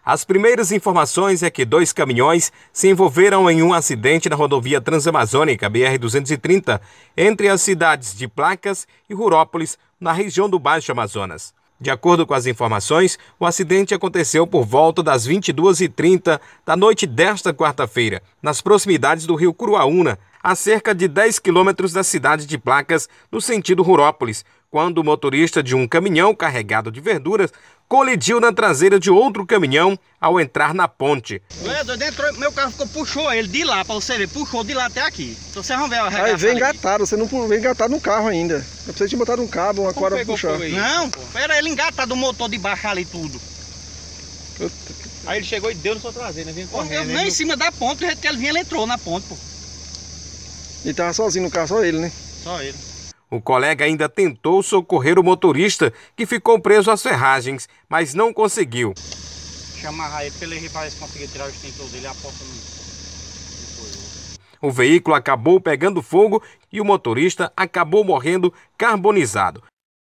As primeiras informações é que 2 caminhões se envolveram em um acidente na rodovia Transamazônica, BR-230, entre as cidades de Placas e Rurópolis, na região do Baixo Amazonas. De acordo com as informações, o acidente aconteceu por volta das 22h30 da noite desta quarta-feira, nas proximidades do rio Curuaúna, a cerca de 10 quilômetros da cidade de Placas, no sentido Rurópolis, quando o motorista de um caminhão carregado de verduras colidiu na traseira de outro caminhão ao entrar na ponte. Meu carro puxou ele de lá, para você ver, puxou de lá até aqui. Então você não vê a Aí vem engatado, você não vem engatado no carro ainda. Eu preciso te botar num cabo, uma corda pra puxar. Não, era ele engatado do motor de baixo ali tudo. Aí ele chegou e deu na sua traseira, né? Nem em cima da ponte, do jeito que ele vinha, ele entrou na ponte, pô. E tava sozinho no carro, só ele, né? Só ele. O colega ainda tentou socorrer o motorista, que ficou preso às ferragens, mas não conseguiu. Chamar ele para ele parece que conseguir tirar o extintor dele, a porta não. O veículo acabou pegando fogo e o motorista acabou morrendo carbonizado.